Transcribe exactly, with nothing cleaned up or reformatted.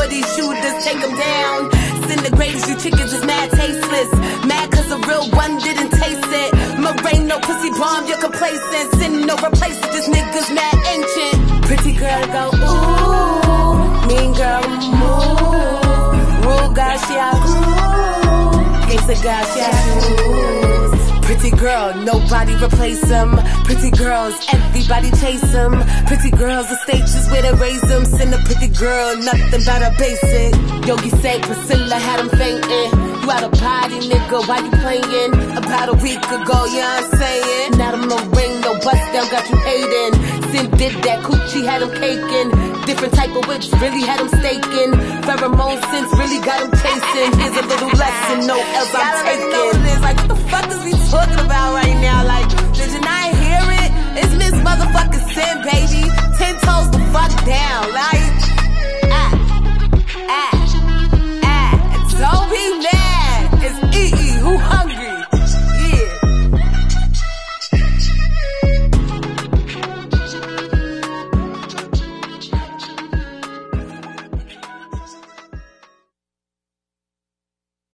these shooters, take them down. Sin the greatest, you chickens is mad tasteless. Mad cause the real one didn't taste it. Moraine, no pussy bomb, you're complacent. Sin, no replacement, this nigga's mad ancient. Pretty girl go ooh, mean girl move. Rule girl, she a groove. Gangsta girl, she a shoes. Pretty girl, nobody replace them. Pretty girls, everybody chase them. Pretty girls, the stages where they raise them. Send a pretty girl, nothing but a basic. Yogi say Priscilla had him fainting. You out of body, nigga, why you playing? About a week ago, yeah, I'm saying. Now them no ring, no bust down, got you hating. Sin did that, coochie had him caking. Different type of whips, really had him staking. Pheromone sense really got him chasing. Here's a little lesson, no else I'm taking. Like, what the fuck